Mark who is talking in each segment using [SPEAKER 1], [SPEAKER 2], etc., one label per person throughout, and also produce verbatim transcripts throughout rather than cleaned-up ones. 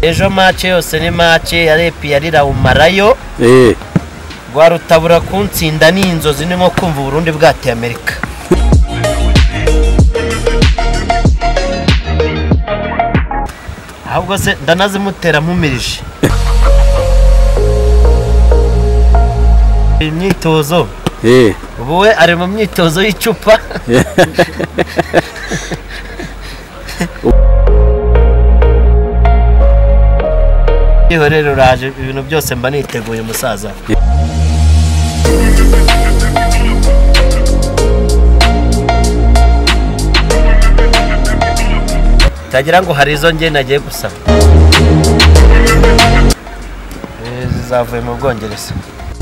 [SPEAKER 1] ejo match yose ni match yarepi yarira umarayo
[SPEAKER 2] eh
[SPEAKER 1] Rwarutabura kuntsinda ni inzozi ni nko kumva Burundi bwateye Amerika. Ahubwo se ndanazimutera mpumirije imyitozo
[SPEAKER 2] eh
[SPEAKER 1] ubuwe ari mu myitozo y'icupa. Iyo rero raje ibintu byose mba niteguye musaza. Tagira ngo hari izo nge nagiye gusaba. Eh zizavuye mu Bwongereza.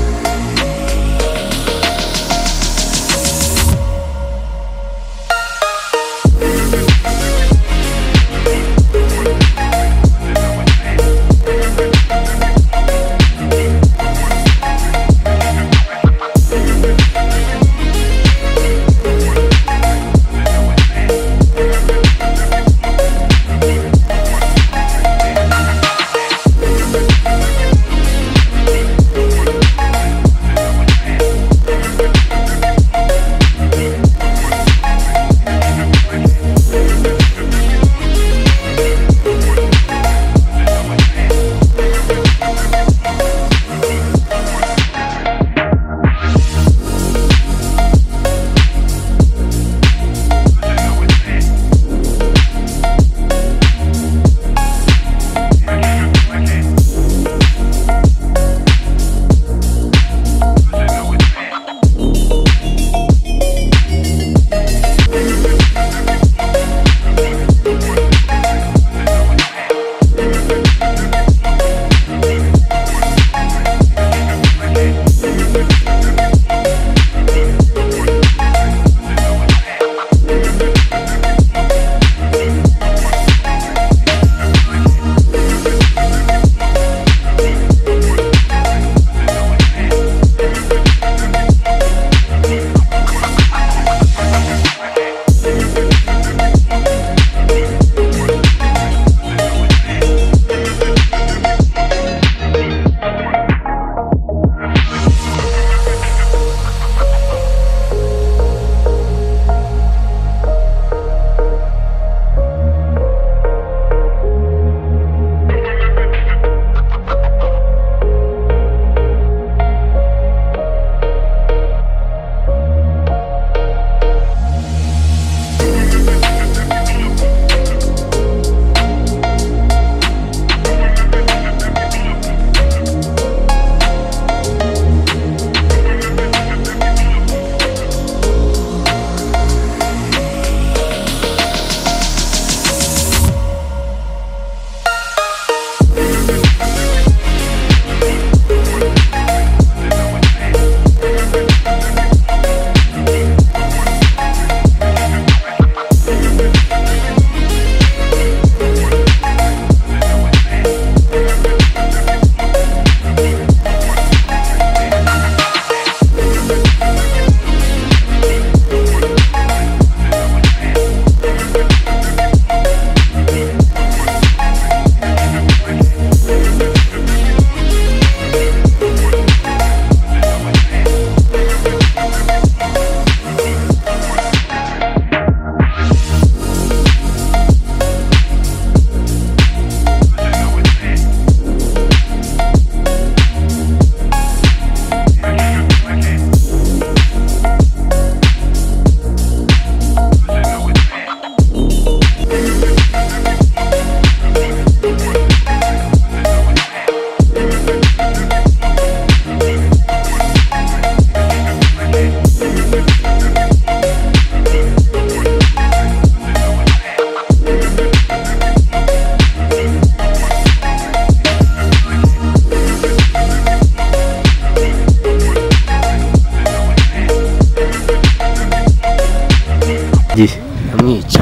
[SPEAKER 2] amwica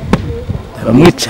[SPEAKER 2] amwica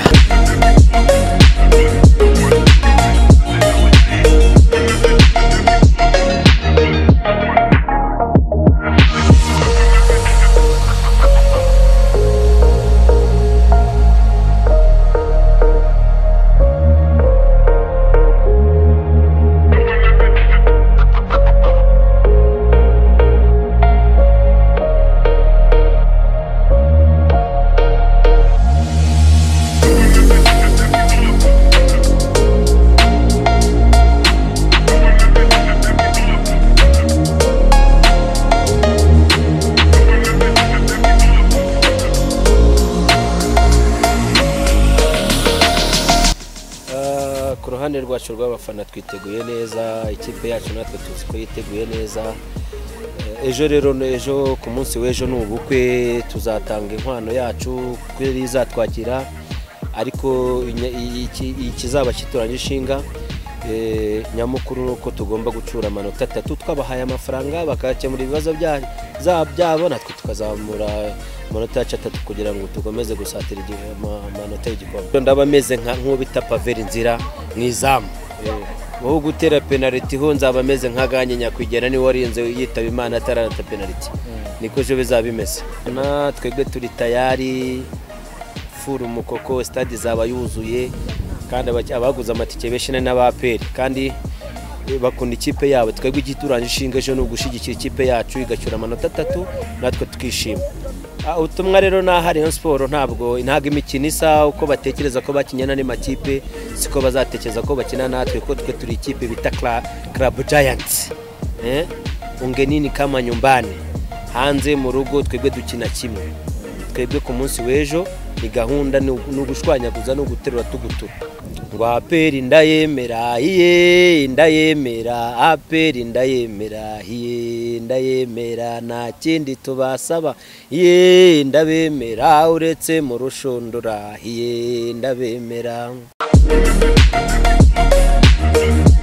[SPEAKER 1] rwacu rw'abafana twiteguye neza, ikipe yacu natwe tuzi ko yiteguye neza. Ejo rero ejo ku munsi w'ejo ni ubukwe, tuzatanga inkwano yacu kuri izatwakira, ariko ikizaba kituranye ishinga nyamukuru nuko tugomba gucura amanota atatu, twabahaye amafaranga bakakemura ibibazo byabo, natwe tukazamura amanota yacu atatu kugira ngo tugomeze gusatira amanota y'igikombe. Ndabameze nk'ubita paveri inzira mwizamu, wowe gutera penaliti ho nzaba meze nk'aganye nyakwigendera ni warinze yitaba Imana atarata penaliti, niko je bizaba bimeze. Na twebwe turi tayari furu mukoko, stade zaba yuzuye kandi abaguze amatike beshine n'abaperi kandi bakunda ikipe yabo. Twebwe igituranye ishinga ejo no gushigikira ikipe yacu igacyura amanota atatu, natwe tukishima. Utumwa rero nahari Rayon Sport ntabwo ntaga imikino isa uko batekereza ko bakinyana n'amakipe, siko bazatekereza ko bakina natwe, ko twe turi ikipe bita Club Giants. Eh ungenini kama nyumbani, hanze mu rugo twebwe dukina kimwe. Twebwe ku munsi w'ejo ni gahunda no gushwanyaguza no guterura tugutura. Ngo aperi ndayemera iye ndayemera, aperi ndayemera iye ndayemera, nta kindi tubasaba iye ndabemera, uretse mu rushundura iye ndabemera.